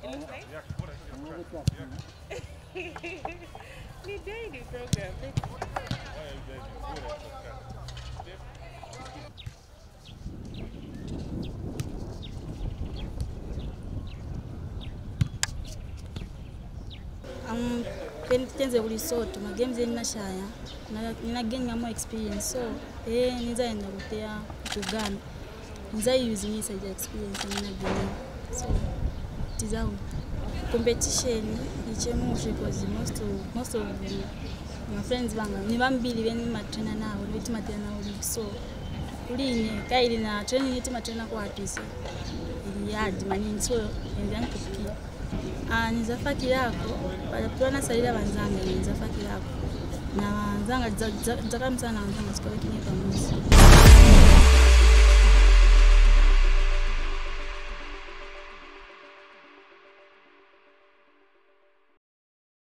Ni daily program. Penitenze buli soto ma games in nashaya na gain more experience so nizaenda kutea kugana nizai using this experience in game so tizao competition ichemushe because most of my friends banga ni bambili beni matrena nabo biti matena nabo so kuline kaili na training yeti matrena kwa artist ili hard mani so ndio kupia nizafaki yako pala salila banzanga nizafaki yako na banzanga zakamsana banzanga sikole kinye pamoja.